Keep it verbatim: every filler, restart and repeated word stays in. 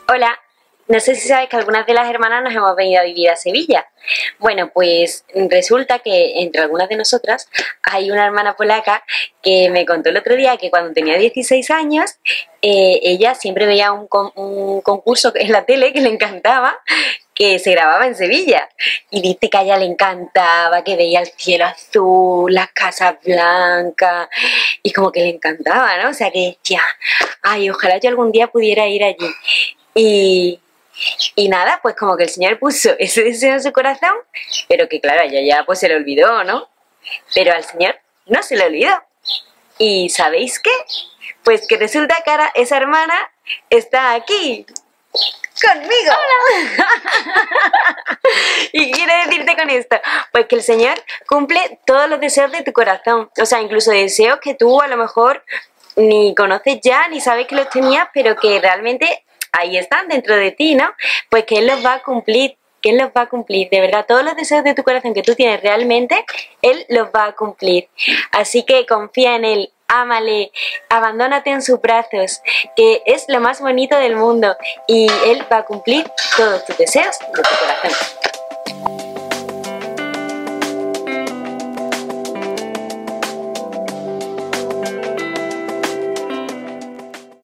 Hola, no sé si sabes que algunas de las hermanas nos hemos venido a vivir a Sevilla. Bueno, pues resulta que entre algunas de nosotras hay una hermana polaca que me contó el otro día que cuando tenía dieciséis años eh, ella siempre veía un, con, un concurso en la tele que le encantaba, que se grababa en Sevilla, y dice que a ella le encantaba, que veía el cielo azul, las casas blancas, y como que le encantaba, ¿no? O sea que decía, ay, ojalá yo algún día pudiera ir allí. Y, y nada, pues como que el Señor puso ese deseo en su corazón, pero que claro, a ella ya pues se le olvidó, ¿no? Pero al Señor no se le olvidó. ¿Y sabéis qué? Pues que resulta que ahora esa hermana está aquí conmigo. ¡Hola! ¿Y quiero decirte con esto? Pues que el Señor cumple todos los deseos de tu corazón. O sea, incluso deseos que tú a lo mejor ni conoces ya, ni sabes que los tenías, pero que realmente ahí están dentro de ti, ¿no? Pues que Él los va a cumplir. Que Él los va a cumplir, de verdad, todos los deseos de tu corazón que tú tienes realmente, Él los va a cumplir. Así que confía en Él, ámale, abandónate en sus brazos, que es lo más bonito del mundo, y Él va a cumplir todos tus deseos de tu corazón.